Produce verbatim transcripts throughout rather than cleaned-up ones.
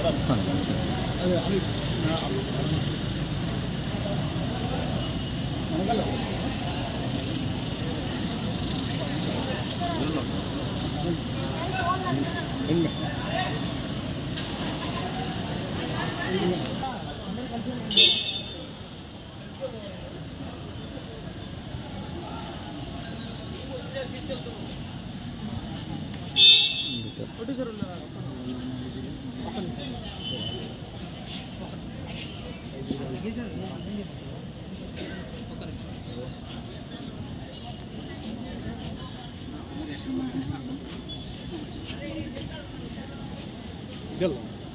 Gel.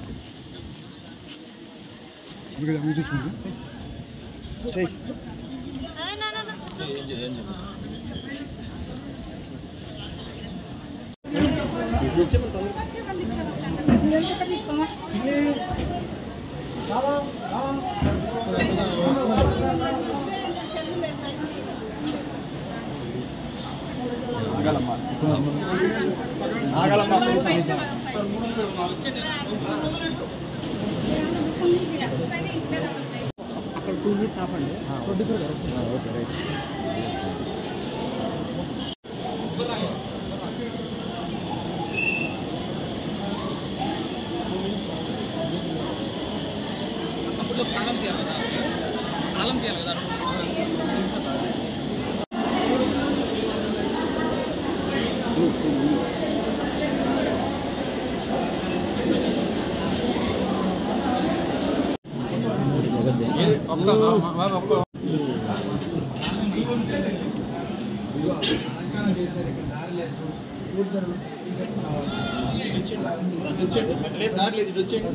Şuraya bir de şunu. Çek. No, no, no, no. Angel, angel. Agalama. Agalama. అక్కడ two minutes ఆపండి producer గారు వస్తున్నారు okay right అప్పుడు తాళం తీయాలి కదా తాళం తీయాలి కదా ఒక్క ఒక్క దారి లేదు వచ్చేయండి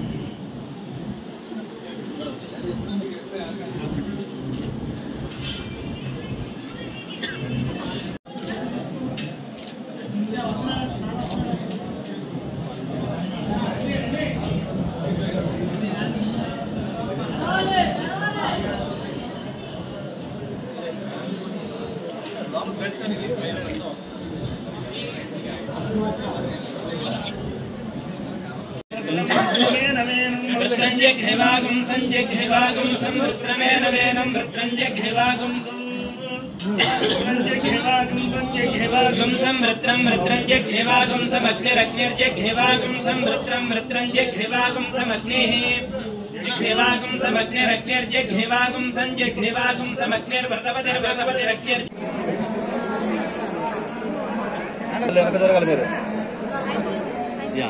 घ्रिवागुं संजय घ्रिवागुं संवृत्रमेन वेनं वृत्रंजय घ्रिवागुं संजय घ्रिवागुं संजय घ्रिवागुं संवृत्रं वृत्रंजय घ्रिवागुं समग्निरग्निर्जय घ्रिवागुं संवृत्रं वृत्रंजय घ्रिवागुं समग्निः घ्रिवागुं समग्निरग्निर्जय घ्रिवागुं संजय घ्रिवागुं समग्निर्व्रतपतिर्व्रतपतिरग्निर् या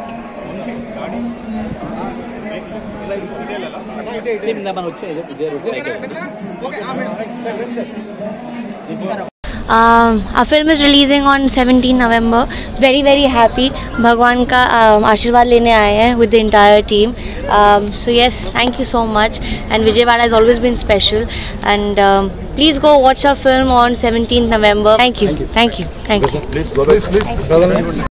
Um, our film is releasing on seventeenth November. Very very happy. भगवान का आशीर्वाद लेने आए हैं with the entire team. Um, so yes, thank you so much. And Vijayawada has always been special. And um, please go watch our film on seventeenth November. Thank you. Thank you. Thank you. Thank you. Please, please, please.